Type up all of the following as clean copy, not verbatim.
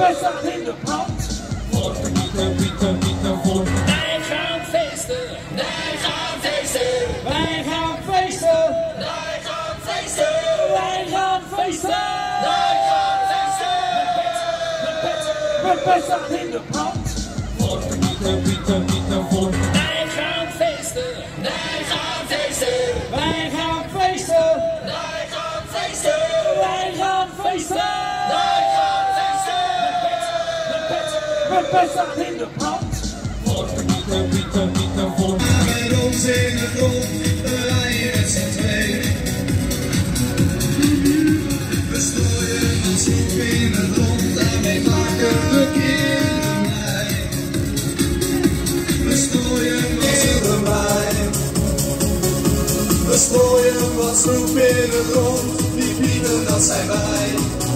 best staat in de brand. Voor Pieter voor. Wij gaan feesten. Wij gaan feesten. Wij gaan feesten. Wij gaan feesten. Wij gaan feesten. Wij gaan feesten. Mijn best staat in de brand. Voor Pieter voor. Wij gaan feesten. Wij gaan feesten. Wij gaan feesten. Wij gaan feesten. Wij gaan feesten. Wij gaan feesten. Mijn best staat in de brand. Voor Pieter voor. Met ons in de grond, we rijden met z'n tweeën. We strooien ons op in het rond, daarmee maken we kindermij. We strooien wat snoep bij. We strooien wat snoep in het rond, die bieden dat zijn wij.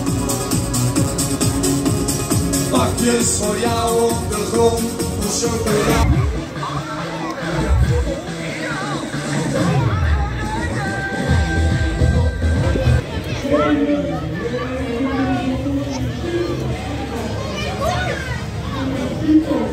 Pakjes voor jou op de grond, voor chocola. People